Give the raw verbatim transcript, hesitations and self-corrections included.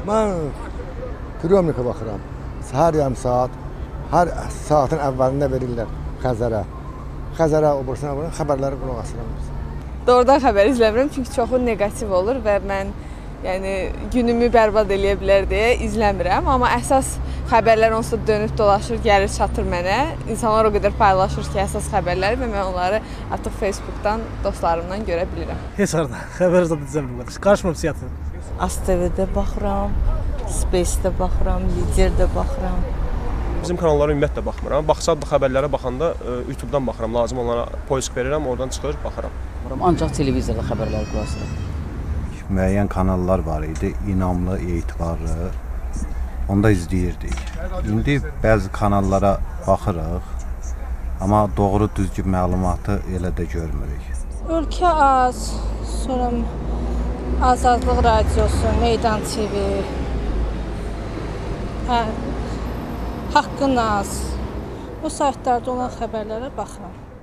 Mən Priyomnikə baxıram. Hər yarım saat, hər saatın əvvəlində verirlər Xəzərə. Xəzərə, o bursuna, xəbərləri qulaq asıram. Doğrudan xəbər izləmirəm, çünki çoxu neqativ olur və mən yəni, günümü bərbad eləyə bilər deyə izləmirəm. Amma əsas xəbərlər onsuz da dönüb dolaşır, gəlir çatır mənə. İnsanlar o qədər paylaşır ki, əsas xəbərləri və mən onları artıq Facebookdan, dostlarımdan görə bilirəm. Heç arada, xəbər zad izləmirəm bu qədər. Qarışmam siyasətə. A S T V-də baxıram, Space-də baxıram, Lider-də baxıram. Bizim kanallara ümumiyyətlə baxmıram. Baxsa da xəbərlərə baxanda YouTube-dan baxıram. Lazım onlara poisk verirəm, oradan çıxır, baxıram. Ancaq televizorda xəbərləri qulaq asıram. Müəyyən kanallar var idi, inamlı, etibarlı. Onda izləyirdik. İndi bəzi kanallara baxırıq, amma doğru düzgün məlumatı elə də görmürük. Ölkə Az, sonra Azadlıq Radiosu, Meydan T V, hə, Haqqın Az. Bu saytlarda olan xəbərlərə baxıram.